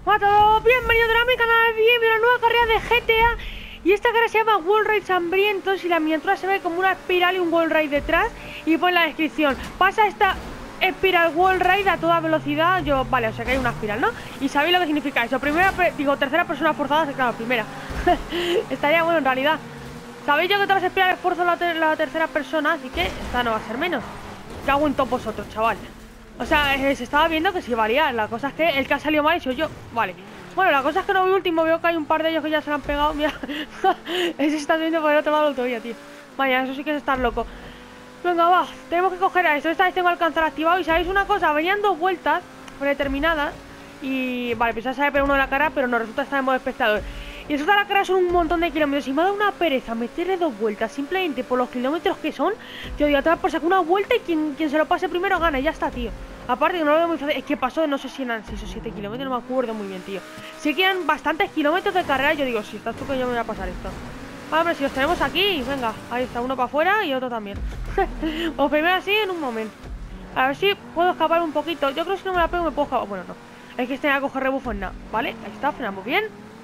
Hola a todos, bienvenidos a mi canal, bienvenidos a una nueva carrera de GTA. Y esta carrera se llama Wall Ride Sangrientos y la miniatura se ve como una espiral y un Wall Ride detrás. Y pone en la descripción, pasa esta espiral Wall Ride a toda velocidad. Vale, o sea que hay una espiral, ¿no? Y sabéis lo que significa eso, tercera persona forzada, claro, primera. Estaría bueno en realidad. Sabéis yo que todas las espirales forzan la tercera persona, así que esta no va a ser menos. ¿Qué hago en todos vosotros, chaval? O sea, se estaba viendo que sí valía. La cosa es que el que ha salido mal soy yo. Vale. Bueno, la cosa es que no vi último. Veo que hay un par de ellos que ya se lo han pegado. Mira. Ese se está viendo por el otro lado todavía, tío. Vaya, eso sí que es estar loco. Venga, va. Tenemos que coger a esto. Esta vez tengo el alcanzar activado. Y sabéis una cosa, venían dos vueltas predeterminadas. Y vale, pensaba saber pero uno de la cara, pero no, resulta estar en modo espectador. Y eso de la cara son un montón de kilómetros. Y me ha dado una pereza meterle dos vueltas simplemente por los kilómetros que son. Tío, digo, te vas por sacar una vuelta y quien se lo pase primero gana. Y ya está, tío. Aparte que no lo veo muy fácil. Es que pasó, no sé si eran 6 o 7 kilómetros, no me acuerdo muy bien, tío. Sí que eran bastantes kilómetros de carrera. Y yo digo, si estás tú que yo me voy a pasar esto. Vale, hombre, si los tenemos aquí, venga. Ahí está, uno para afuera y otro también. Os primero así en un momento. A ver si puedo escapar un poquito. Yo creo que si no me la pego me puedo escapar. Bueno, no. Es que este me va a coger rebufo en nada. Vale, ahí está, frenamos bien.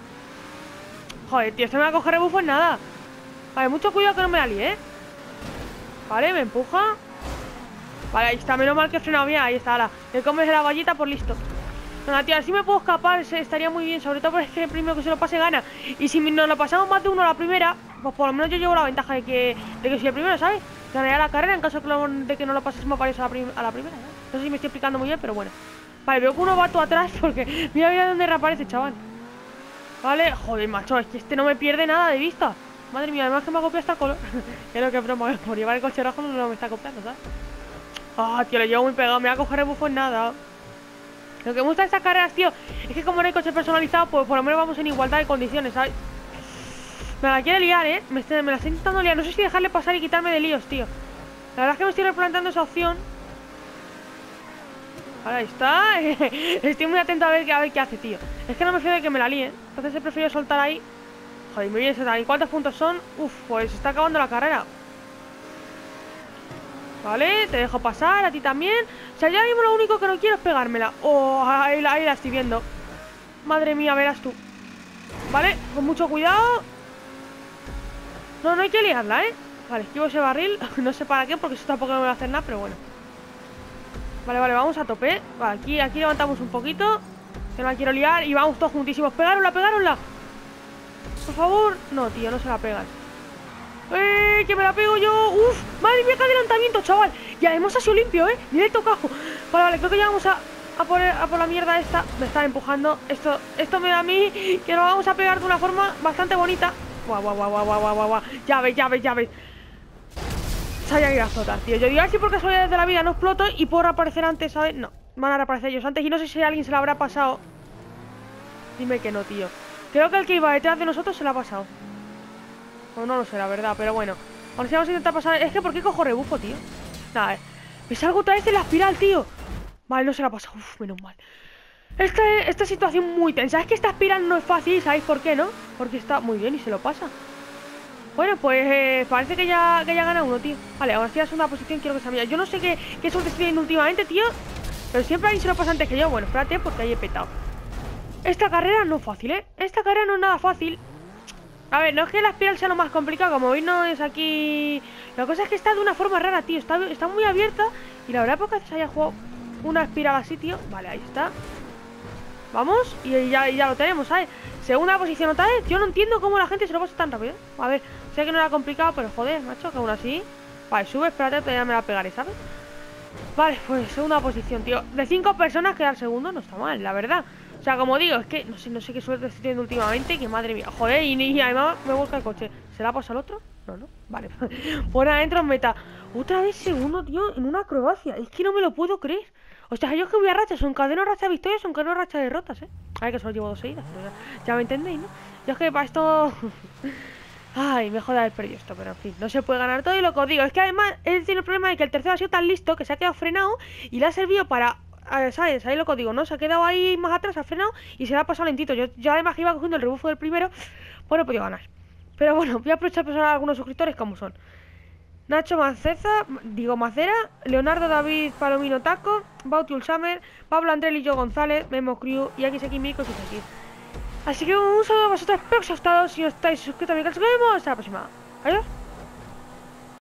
Joder, tío, este me va a coger rebufo en nada. Vale, mucho cuidado que no me la líe, ¿eh? Vale, me empuja. Vale, ahí está, menos mal que he frenado bien. Ahí está, ahora. Le comes la vallita por listo. Venga, tío, así me puedo escapar. Estaría muy bien, sobre todo porque es que el primero que se lo pase gana. Y si nos lo pasamos más de uno a la primera, pues por lo menos yo llevo la ventaja de que soy el primero, ¿sabes? Ganaría la carrera en caso de que no lo pasemos varios a la primera, ¿sabes? No sé si me estoy explicando muy bien, pero bueno. Vale, veo que uno va todo atrás porque mira dónde reaparece, chaval. Vale, joder, macho, es que este no me pierde nada de vista. Madre mía, además que me ha copiado hasta el color. Creo que broma, por llevar el coche rojo no me está copiando, ¿sabes? Ah, tío, lo llevo muy pegado, me va a coger el bufo en nada. Lo que me gusta de estas carreras, tío, es que como no hay coche personalizado, pues por lo menos vamos en igualdad de condiciones, ¿sabes? Me la quiere liar, ¿eh? Me la estoy intentando liar, no sé si dejarle pasar y quitarme de líos, tío. La verdad es que me estoy replanteando esa opción. Ahí está. Estoy muy atento a ver qué hace, tío. Es que no me fío de que me la líe. Entonces he preferido soltar ahí. Joder, muy bien, ¿y cuántos puntos son? Uf, pues se está acabando la carrera. Vale, te dejo pasar, a ti también. O sea, ya mismo lo único que no quiero es pegármela. Oh, ahí la estoy viendo. Madre mía, verás tú. Vale, con mucho cuidado. No hay que liarla, ¿eh? Vale, esquivo ese barril. No sé para qué, porque eso tampoco me va a hacer nada, pero bueno. Vale, vamos a tope. Vale, aquí levantamos un poquito. Que no la quiero liar y vamos todos juntísimos. ¡Pegaronla! Por favor. No, tío, no se la pegan. Que me la pego yo. Uf, madre mía, qué adelantamiento, chaval. Y además ha sido limpio, directo cajo. Vale, creo que ya vamos a por la mierda esta. Me están empujando. Esto me da a mí que nos vamos a pegar de una forma bastante bonita. Guau. Ya ves. Sabía que iba a explotar, tío. Yo digo así por casualidad de la vida no exploto y puedo reaparecer antes, ¿sabes? No, van a reaparecer ellos antes y no sé si a alguien se la habrá pasado. Dime que no, tío. Creo que el que iba detrás de nosotros se la ha pasado. O no lo sé, la verdad, pero bueno. Ahora sí vamos a intentar pasar. Es que ¿por qué cojo rebufo, tío? Nada, me salgo otra vez de la espiral, tío. Vale, no se la ha pasado. Uf, menos mal. Esta situación muy tensa. Es que esta espiral no es fácil, ¿sabéis por qué, no? Porque está muy bien y se lo pasa. Bueno, pues parece que ya gana uno, tío. Vale, ahora estoy en la segunda posición, quiero que sea mía. Yo no sé qué suerte estoy teniendo últimamente, tío. Pero siempre alguien se lo pasa antes que yo. Bueno, espérate, porque ahí he petado. Esta carrera no es fácil, ¿eh? Esta carrera no es nada fácil. A ver, no es que la espiral sea lo más complicado. Como veis, no es aquí... La cosa es que está de una forma rara, tío. Está muy abierta. Y la verdad, pocas veces haya jugado una espiral así, tío. Vale, ahí está. Vamos, y ya lo tenemos, ¿sabes? Segunda posición otra vez. Yo no entiendo cómo la gente se lo pasa tan rápido. A ver, sé que no era complicado, pero joder, macho, que aún así. Vale, sube, espérate, todavía me la pegaré, ¿sabes? Vale, pues segunda posición, tío. De 5 personas quedar segundo no está mal, la verdad. O sea, como digo, es que no sé qué suerte estoy teniendo últimamente. Que madre mía, joder, y además me busca el coche. ¿Se la pasa al otro? No, vale. Por adentro en meta. Otra vez segundo, tío, en una acrobacia. Es que no me lo puedo creer. O sea, yo es que voy a rachas, son cadeno racha de victorias, son cadeno racha de derrotas, A ver, que solo llevo 2 seguidas, pero ya me entendéis, ¿no? Yo es que para esto... Ay, me joda haber perdido esto, pero en fin, no se puede ganar todo y lo que os digo. Es que además, él tiene el problema de que el tercero ha sido tan listo que se ha quedado frenado y le ha servido para... ¿Sabes? Ahí lo que os digo, ¿no? Se ha quedado ahí más atrás, ha frenado y se le ha pasado lentito. Yo además que iba cogiendo el rebufo del primero, pues no he podido ganar. Pero bueno, voy a aprovechar para saludar a algunos suscriptores como son Nacho Macera, Leonardo David Palomino Taco, Bauti Ulsamer, Pablo Andrés y yo González, Memo Crew y XX Mico y aquí. Así que un saludo a vosotros, espero que os haya gustado. Si no estáis suscritos a mi canal, nos vemos hasta la próxima. Adiós.